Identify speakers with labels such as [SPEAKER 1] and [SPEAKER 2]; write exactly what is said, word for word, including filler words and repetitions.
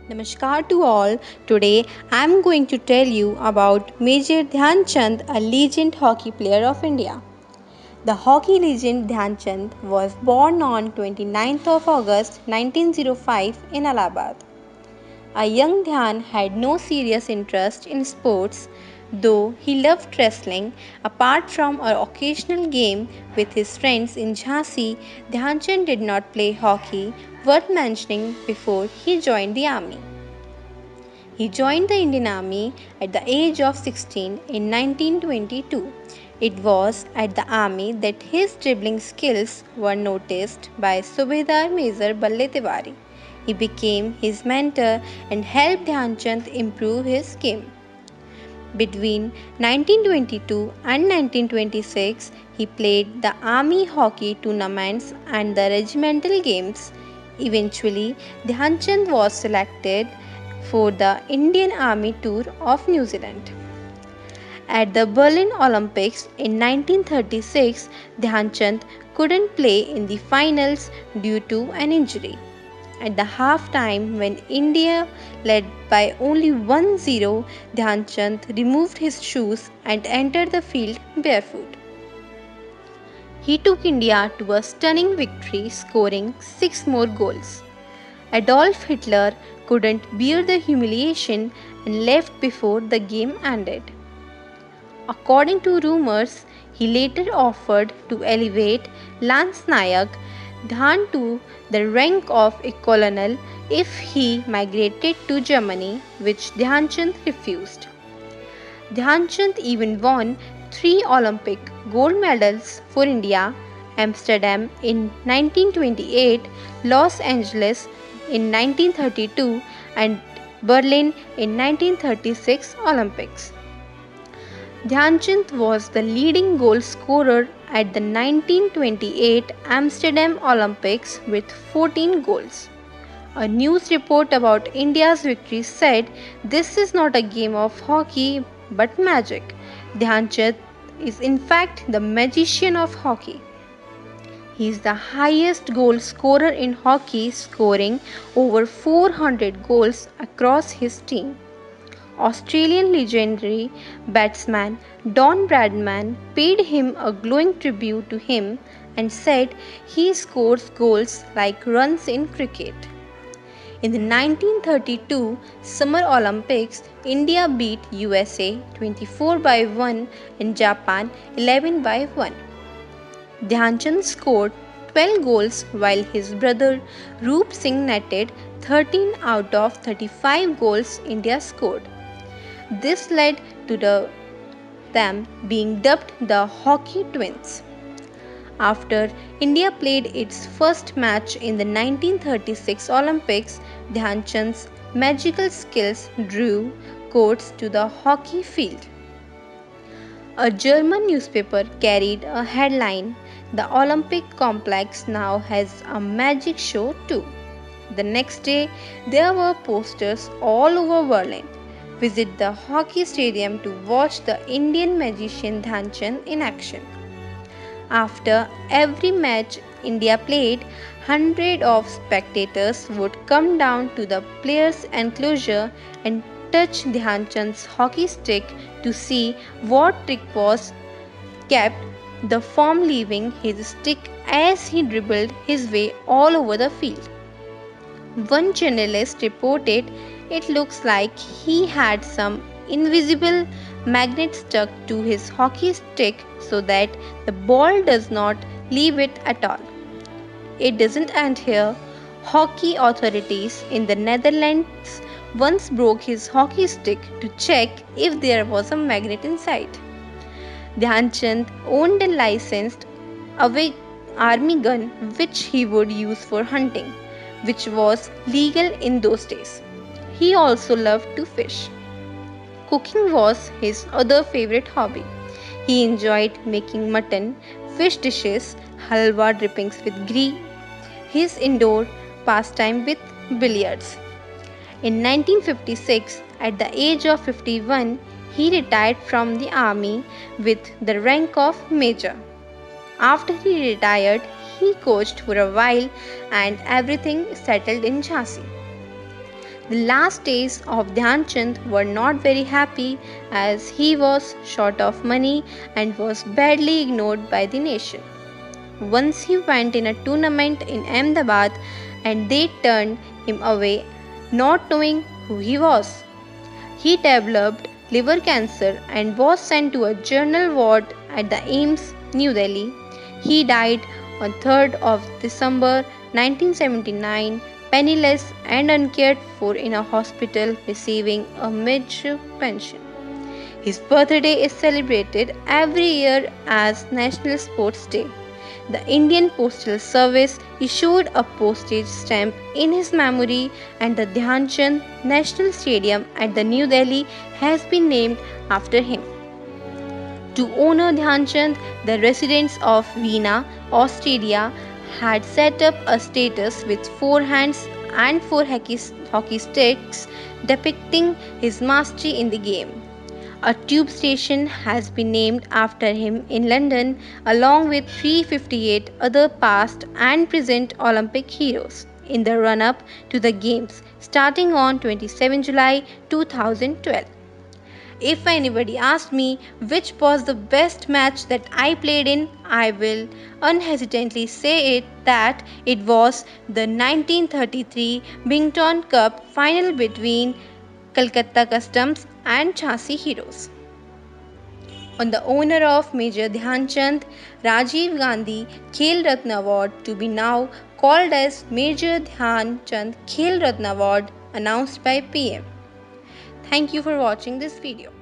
[SPEAKER 1] Namaskar to all. Today I am going to tell you about Major Dhyan Chand, a legend hockey player of India. The hockey legend Dhyan Chand was born on twenty-ninth of August nineteen oh five in Allahabad. A young Dhyan had no serious interest in sports, though he loved wrestling. Apart from an occasional game with his friends in Jhansi, Dhyan Chand did not play hockey, worth mentioning before he joined the army. He joined the Indian Army at the age of sixteen in nineteen twenty-two. It was at the army that his dribbling skills were noticed by Subedar Major Balle Tiwari. He became his mentor and helped Dhyan Chand improve his game. Between nineteen twenty-two and nineteen twenty-six, he played the army hockey tournaments and the regimental games. Eventually, Dhyan Chand was selected for the Indian Army Tour of New Zealand. At the Berlin Olympics in nineteen thirty-six, Dhyan Chand couldn't play in the finals due to an injury. At the half time, when India led by only one zero, Dhyan Chand removed his shoes and entered the field barefoot. He took India to a stunning victory, scoring six more goals. Adolf Hitler couldn't bear the humiliation and left before the game ended. According to rumors, he later offered to elevate Lance Nayak Dhyan to the rank of a colonel if he migrated to Germany, which Dhyan Chand refused. Dhyan Chand even won three Olympic gold medals for India: Amsterdam in nineteen twenty-eight, Los Angeles in nineteen thirty-two, and Berlin in nineteen thirty-six Olympics. Dhyan Chand was the leading goal scorer at the nineteen twenty-eight Amsterdam Olympics with fourteen goals. A news report about India's victory said, "This is not a game of hockey but magic." Dhyan Chand is in fact the magician of hockey. He is the highest goal scorer in hockey, scoring over four hundred goals across his team. Australian legendary batsman Don Bradman paid him a glowing tribute to him and said he scores goals like runs in cricket. In the nineteen thirty-two Summer Olympics, India beat U S A twenty-four by one and Japan eleven by one. Dhyan Chand scored twelve goals while his brother Roop Singh netted thirteen out of thirty-five goals India scored. This led to the, them being dubbed the Hockey Twins. After India played its first match in the nineteen thirty-six Olympics, Dhyan Chand's magical skills drew crowds to the hockey field. A German newspaper carried a headline, "The Olympic complex now has a magic show too." The next day, there were posters all over Berlin. Visit the hockey stadium to watch the Indian magician Dhyan Chand in action. After every match India played, hundreds of spectators would come down to the players' enclosure and touch Dhyan Chand's hockey stick to see what trick was kept the form, leaving his stick as he dribbled his way all over the field. One journalist reported, "It looks like he had some invisible magnet stuck to his hockey stick so that the ball does not leave it at all." It doesn't end here. Hockey authorities in the Netherlands once broke his hockey stick to check if there was a magnet inside. Dhyan Chand owned a licensed army gun which he would use for hunting, which was legal in those days. He also loved to fish. Cooking was his other favorite hobby. He enjoyed making mutton, fish dishes, halwa drippings with ghee, his indoor pastime with billiards. In nineteen fifty-six, at the age of fifty-one, he retired from the army with the rank of major. After he retired, he coached for a while and everything settled in Jhansi. The last days of Dhyan Chand were not very happy as he was short of money and was badly ignored by the nation. Once he went in a tournament in Ahmedabad and they turned him away, not knowing who he was. He developed liver cancer and was sent to a general ward at the AIIMS, New Delhi. He died on third of December nineteen seventy-nine, penniless and uncared for in a hospital receiving a meagre pension. His birthday is celebrated every year as National Sports Day. The Indian Postal Service issued a postage stamp in his memory, and the Dhyan Chand National Stadium at the New Delhi has been named after him. To honor Dhyan Chand, the residents of Vienna, Austria, had set up a statue with four hands and four hockey sticks depicting his mastery in the game. A tube station has been named after him in London, along with three hundred fifty-eight other past and present Olympic heroes in the run-up to the Games, starting on twenty-seventh of July two thousand twelve. If anybody asked me which was the best match that I played in, I will unhesitantly say it that it was the nineteen thirty-three Bington Cup final between Calcutta Customs and Jhansi Heroes. On the honor of Major Dhyan Chand, Rajiv Gandhi Khel Ratna Award, to be now called as Major Dhyan Chand Khel Ratna Award, announced by P M. Thank you for watching this video.